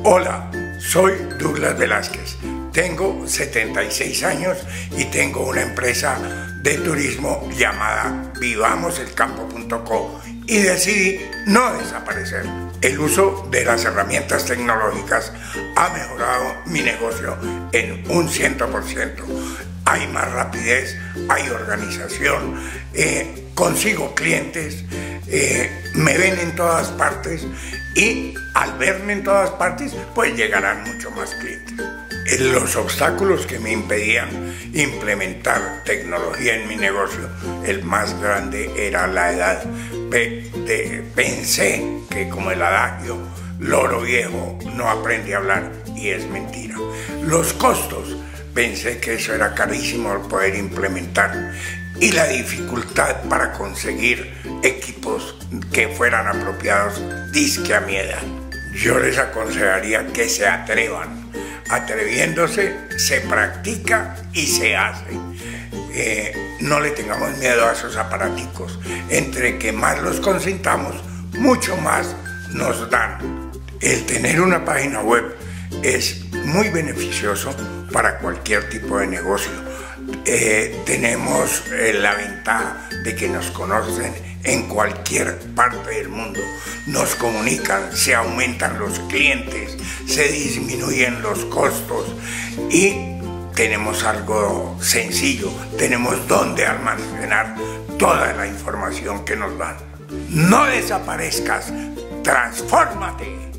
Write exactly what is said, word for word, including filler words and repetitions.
Hola, soy Douglas Velázquez, tengo setenta y seis años y tengo una empresa de turismo llamada vivamos el campo punto co y decidí no desaparecer. El uso de las herramientas tecnológicas ha mejorado mi negocio en un cien por ciento. Hay más rapidez, hay organización, eh, consigo clientes, eh, me ven en todas partes y al verme en todas partes pues llegarán mucho más clientes. Los obstáculos que me impedían implementar tecnología en mi negocio, el más grande era la edad. Pe- de, pensé que como el adagio, loro viejo no aprende a hablar, y es mentira. Los costos, pensé que eso era carísimo al poder implementar, y la dificultad para conseguir equipos que fueran apropiados disque a mi edad. Yo les aconsejaría que se atrevan. Atreviéndose se practica y se hace. Eh, no le tengamos miedo a esos aparaticos. Entre que más los consintamos, mucho más nos dan. El tener una página web es muy beneficioso para cualquier tipo de negocio. Eh, tenemos eh, la ventaja de que nos conocen en cualquier parte del mundo, nos comunican, se aumentan los clientes, se disminuyen los costos y tenemos algo sencillo, tenemos donde almacenar toda la información que nos dan. No desaparezcas, transfórmate.